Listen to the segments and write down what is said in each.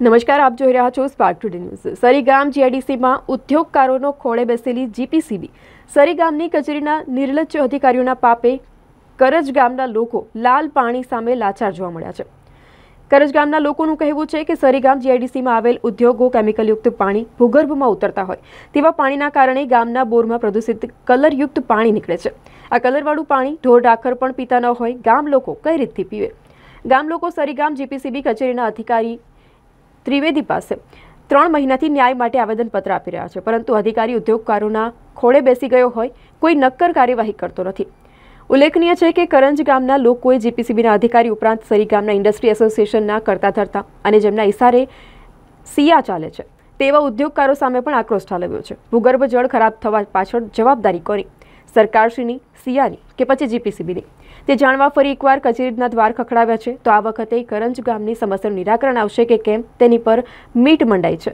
નમસ્કાર, આપ જોઈ રહ્યા છો સ્પાર્ક ટુડે ન્યૂઝ। સરીગામ જીઆઈડીસીમાં ઉદ્યોગકારોનો ખોળે બેસેલી જીપીસીબી સરીગામની કચેરીના નિર્લજ્જ અધિકારીઓના પાપે કરજ ગામના લોકો લાલ પાણી સામે લાચાર જોવા મળ્યા છે। કરજ ગામના લોકોનું કહેવું છે કે સરીગામ જીઆઈડીસીમાં આવેલ ઉદ્યોગો કેમિકલયુક્ત પાણી ભૂગર્ભમાં ઉતરતા હોય તેવા પાણીના કારણે ગામના બોરમાં પ્રદૂષિત કલરયુક્ત પાણી નીકળે છે। આ કલરવાળું પાણી ઢોર ડાકર પણ પીતા ન હોય, ગામ લોકો કઈ રીતથી પીવે? ગામ લોકો સરીગામ જીપીસીબી કચેરીના અધિકારી ત્રિવેદી પાસે 3 મહિનાથી ન્યાય માટે આવેદનપત્ર આપી રહ્યા છે, પરંતુ અધિકારી ઉદ્યોગકારોના ખોળે બેસી ગયો હોય, કોઈ નક્કર કાર્યવાહી કરતો નથી। ઉલ્લેખનીય છે કે કરંજ ગામના લોકોએ જીપીસીબીના અધિકારી ઉપરાંત સરીગામના ઇન્ડસ્ટ્રી એસોસિએશનના કરતા ધરતા અને જેમના ઇશારે સિયા ચાલે છે તેવા ઉદ્યોગકારો સામે પણ આક્રોશ ઠાલવ્યો છે। ભૂગર્ભ જળ ખરાબ થવા પાછળ જવાબદારી કોની? સરકારશ્રીની, સિયાની કે પછી જીપીસીબીની? તે જાણવા ફરી એકવાર કચેરીના દ્વાર ખખડાવ્યા છે। તો આ વખતે કરંજ ગામની સમસ્યાનું નિરાકરણ આવશે કે કેમ તેની પર મીટ મંડાઈ છે।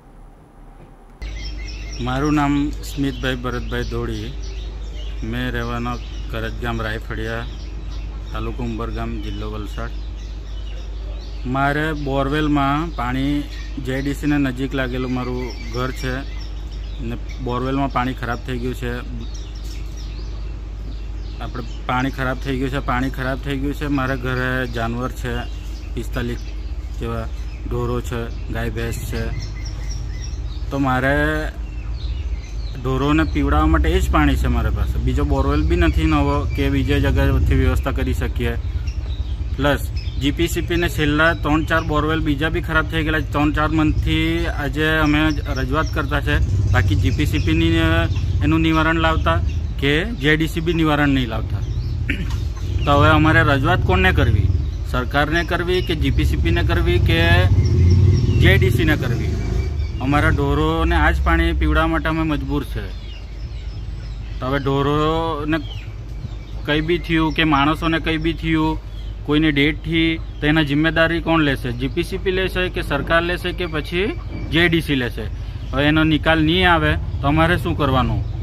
મારું નામ સ્મિતભાઈ ભરતભાઈ ધોળી, મેં રહેવાનો કરજ ગામ રાયફળિયા, તાલુકો ઉંબરગામ, જિલ્લો વલસાડ। મારે બોરવેલમાં પાણી જેડીસીને નજીક લાગેલું મારું ઘર છે ને બોરવેલમાં પાણી ખરાબ થઈ ગયું છે। પાણી ખરાબ થઈ ગયું છે। મારા ઘરે જાનવર છે, 45 જેવા ઢોરો છે, ગાય ભેંસ છે। તો મારે ઢોરોને પીવડાવવા માટે એ જ પાણી છે મારા પાસે, બીજો બોરવેલ બી નથી નવો કે બીજે જગ્યાએથી વ્યવસ્થા કરી શકીએ। પ્લસ જીપીસીબીને છેલ્લા 3-4 બોરવેલ બીજા બી ખરાબ થઈ ગયેલા। 3-4 મંથથી આજે અમે રજૂઆત કરતા છે, બાકી જીપીસીબીની એનું નિવારણ લાવતા કે જેડીસીબી નિવારણ નહીં લાવતા। તો હવે અમારે રજૂઆત કોને કરવી? સરકારને કરવી કે જીપીસીબીને કરવી કે જેડીસીને કરવી? અમારા ઢોરોને આ જ પાણી પીવડાવવા માટે અમે મજબૂર છે। તો હવે ઢોરોને કંઈ બી થયું કે માણસોને કંઈ બી થયું, કોઈને ડેટ થઈ, તો એના જિમ્મેદારી કોણ લેશે? જીપીસીબી લેશે કે સરકાર લેશે કે પછી જેડીસી લેશે? હવે એનો નિકાલ નહીં આવે તો અમારે શું કરવાનું?